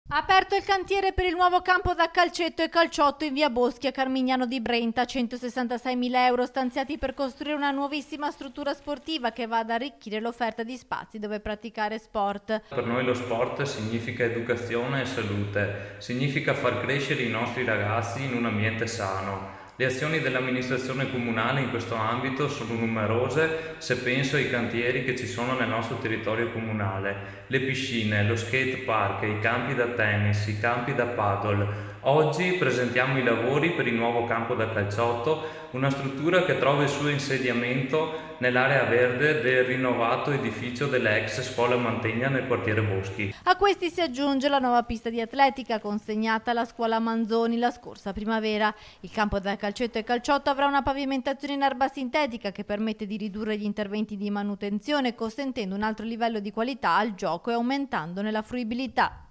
Ha aperto il cantiere per il nuovo campo da calcetto e calciotto in via Boschi a Carmignano di Brenta, 166.000 euro stanziati per costruire una nuovissima struttura sportiva che va ad arricchire l'offerta di spazi dove praticare sport. Per noi lo sport significa educazione e salute, significa far crescere i nostri ragazzi in un ambiente sano. Le azioni dell'amministrazione comunale in questo ambito sono numerose se penso ai cantieri che ci sono nel nostro territorio comunale, le piscine, lo skate park, i campi da tennis, i campi da paddle. Oggi presentiamo i lavori per il nuovo campo da calciotto, una struttura che trova il suo insediamento nell'area verde del rinnovato edificio dell'ex scuola Mantegna nel quartiere Boschi. A questi si aggiunge la nuova pista di atletica consegnata alla scuola Manzoni la scorsa primavera. Il campo da calcetto e calciotto avrà una pavimentazione in erba sintetica che permette di ridurre gli interventi di manutenzione, consentendo un alto livello di qualità al gioco e aumentandone la fruibilità.